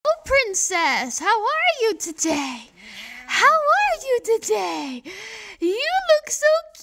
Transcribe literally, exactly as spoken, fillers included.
Princess, how are you today? How are you today? You look so